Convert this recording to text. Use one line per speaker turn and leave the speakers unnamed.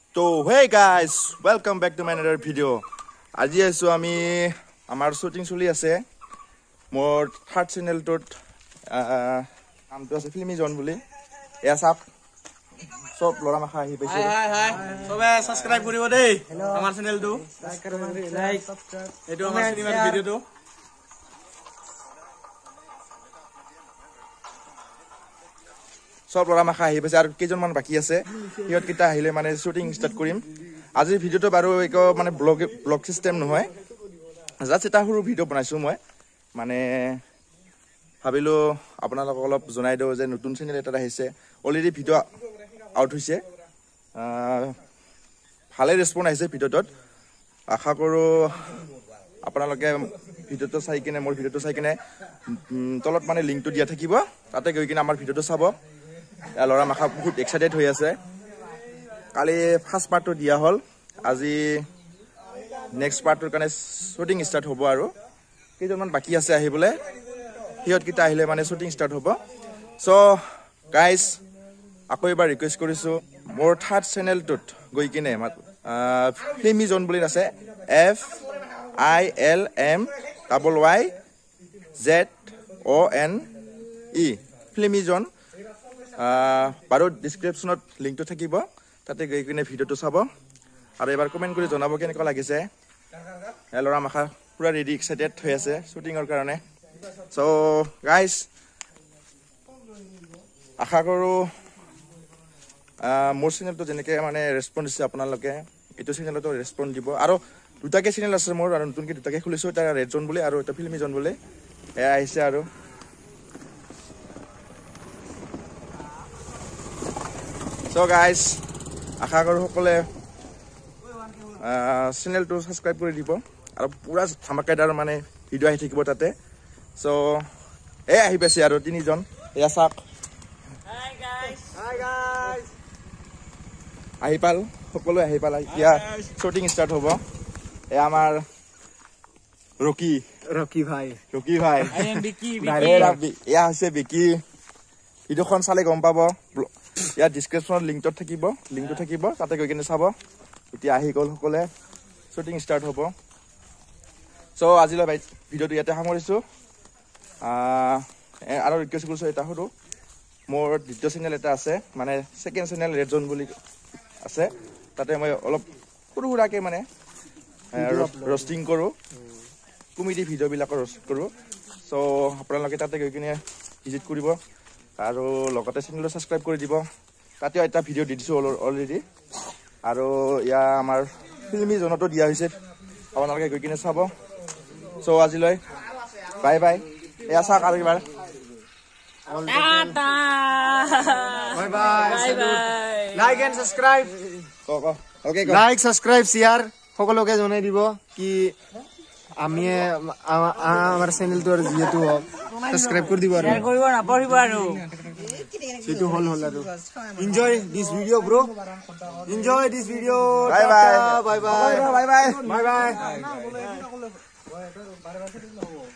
So hey guys, welcome back to my another video. আজি আছো আমি আমাৰ শুটিং চলি আছে মোৰ থাৰ্ড চেনেলটোত নামটো আছে ফিল্মি জন বুলি এয়া চাপ সব লৰা মাখা আহি পাইছে
হাই সবে সাবস্ক্রাইব কৰিব দেই আমাৰ চেনেলটো লাইক সাবস্ক্রাইব এটো আমাৰ চিনেমাৰ ভিডিওটো
সব লৰা মাখা আহি পাইছে আৰু কেইজনমান বাকি আছে হিয়ত কিটা আহিলে মানে শুটিং ষ্টাৰ্ট কৰিম আজিৰ ভিডিওটো বাৰু এক মানে ব্লগ সিস্টেম নহয় জাস্ট এটা সৰু ভিডিও বনাইছো মই মানে ভাবিলো আপোনালোকক অলপ জনাই দিও যে নতুন চেনেল এটা আহিছে অলৰেডি ভিডিও আউট হৈছে ভালে ৰেসপন্স আহিছে ভিডিওটোত আশা কৰো আপোনালোকে ভিডিওটো চাই কিনে মোৰ ভিডিওটো চাই কিনে তলত মানে লিংকটো দিয়া থাকিব তাতে গৈ কিনে আমাৰ ভিডিওটো চাব লৰা মাখা বহুত এক্সাইটেড হৈ আছে কালি ফাৰ্স্ট পাৰ্টটো দিয়া হল আজি নেক্সট পাৰ্টৰ কাৰণে শুটিং ষ্টাৰ্ট হ'ব আৰু কেইজনমান বাকি আছে আহিবলে হিয়ত কিটা আহিলে মানে শুটিং ষ্টাৰ্ট হ'ব সো গাইস আকৌ এবাৰ ৰিকুৱেষ্ট কৰিছো মোৰ থাৰ্ড চেনেলটোত গৈ কিনে ফিল্মি জন বুলি আছে FILMYZONE ফিল্মি জন বাৰু ডেসক্ৰিপশনত লিংকটো থাকিব তাতে গৈ কিনে ভিডিওটো চাব আৰু এবাৰ কমেন্ট কৰি জনাব কেনেকুৱা লাগিছে লৰা মাখা পুৰা ৰেডি এক্সাইটেড হৈ আছে শুটিংৰ কাৰণে সো গাইস আশা কৰো মোৰ চেনেলটো যেনেকৈ মানে ৰেসপন্স দিছে আপোনালোকে এইটো চেনেলতো ৰেসপন্স দিব আৰু দুটাকে চেনেল আছে মোৰ আৰু নতুনকৈ দুটাকে খুলিছো এটা ৰেড জন বুলি আৰু এটা ফিল্মি জন বুলি এয়া আহিছে আৰু সো গাইস আশা কৰো সকলে চেনেলটো সাবস্ক্ৰাইব কৰি দিব আৰু পুৰা ধামাকাদাৰ মানে ভিডিও আহি থাকিব তাতে সো এই আহি পাইছে আৰু তিনিজন এয়া চাওক
হাই গাইস
আহি পাল সকলো আহি পাল এতিয়া শুটিং ষ্টাৰ্ট হ'ব এয়া আমাৰ ৰকি ভাই
আই এম বিকি
এয়া হৈছে বিকি ভিডিওখন চালে গম পাব ইয়াৰ ডেসক্ৰিপশনত লিংকটো থাকিব তাতে গৈ কিনে চাব এতিয়া আহি গ'ল সকলে শুটিং ষ্টাৰ্ট হ'ব সো আজিলৈ ভিডিওটো ইয়াতে সামৰিছো আৰু ৰিকুৱেষ্ট কৰিছো এটা সৰু মোৰ দ্বিতীয় চেনেল এটা আছে মানে সেকেন্ড চেনেল ৰেড জন বুলি আছে তাতে মই অলপ সৰু সুৰাকে মানে ৰোস্টিং কৰো কমেডি ভিডিও বিলাক ৰোস্ট কৰো সো আপোনালোকে তাতে গৈ কিনে ভিজিট কৰিব আৰু লগতে চেনেলটো সাবস্ক্ৰাইব কৰি দিব তাতে এটা ভিডিও দি দিছো অলৰেডি আৰু ইয়া আমাৰ ফিল্মি জনতো দিয়া হৈছে আপোনালোকে গৈ কিনে চাব সো আজিলৈ বাই বাই এয়া চাওক আৰু এবাৰ
Bye bye. Like and subscribe.
Okay,
Like, subscribe, share. সকলোকে জনাই দিব কি আমি আমাৰ চেনেলটোৰ যেটো সাবস্ক্ৰাইব কৰি দিব আৰু শেয়াৰ কৰিব নাপাহৰিব আৰু সেটো হল আৰু enjoy this video bro enjoy this video
bye bye
bye bye bye bye bye